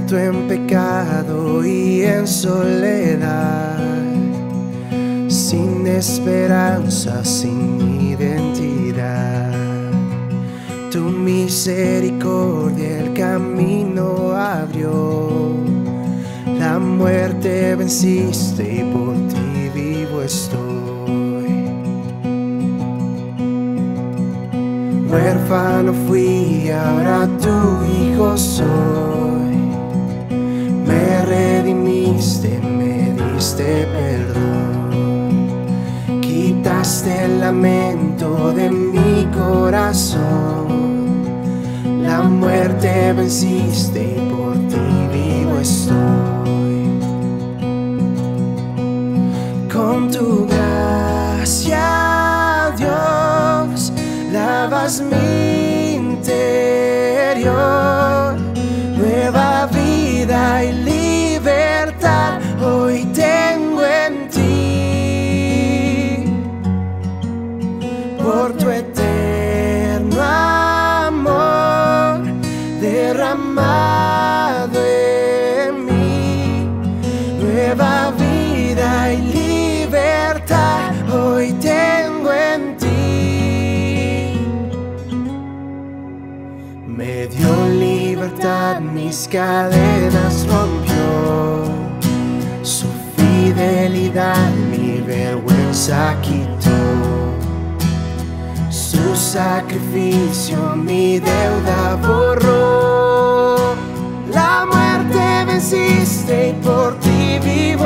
muerto en pecado y en soledad, sin esperanza, sin identidad. Tu misericordia el camino abrió, la muerte venciste y por ti vivo estoy. Huérfano fui, ahora tu hijo soy. Me redimiste, me diste perdón. Quitaste el lamento de mi corazón. La muerte venciste y por ti vivo estoy. Con tu gracia, Dios, lavas mi interior. Nueva vida y libertad hoy tengo en ti. Por tu eterno amor derramado en mí. Nueva vida y libertad hoy tengo en ti. Me dio libertad, mis cadenas rompió. Su fidelidad mi vergüenza quitó. Su sacrificio mi deuda borró. La muerte venciste y por ti vivo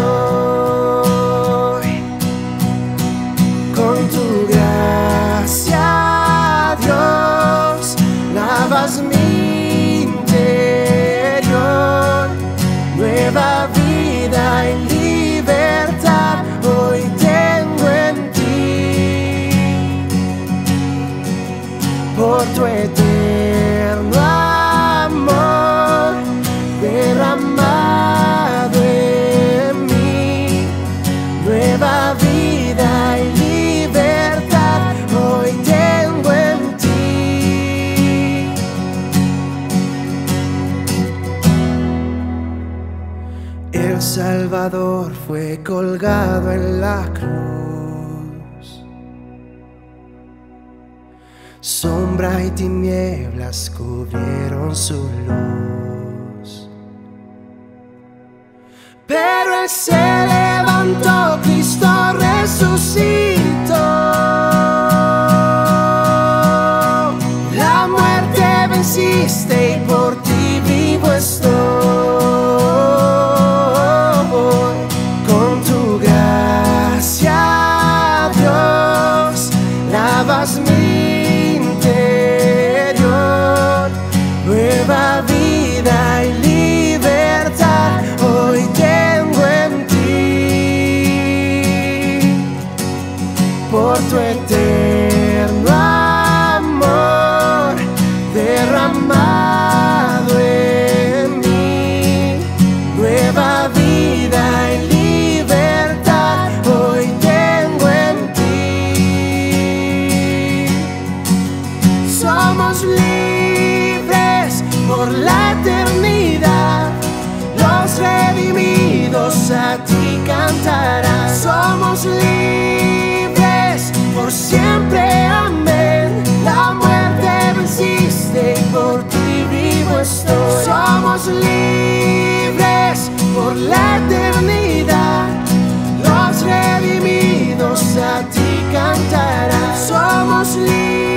estoy. Con tu gracia, Dios, lavas mi interior. Nueva vida y libertad hoy tengo en ti. Por tu eterno amor derramado en mí. Nueva vida y libertad hoy tengo en ti. El Salvador fue colgado en la cruz. Sombra y tinieblas cubrieron su luz. Pero Él se levantó, Cristo resucitó. La muerte venciste y por ti vivo estoy. Con tu gracia, Dios, lavas mi interior. Nueva vida y libertad hoy tengo en ti. Por tu eterno amor derramado en mí. Nueva vida y libertad hoy tengo en ti. Somos libres por la eternidad. Los redimidos a ti cantarán. Somos libres por siempre, amén. La muerte venciste y por ti vivo estoy. Somos libres por la eternidad. Los redimidos a ti cantarán. Somos libres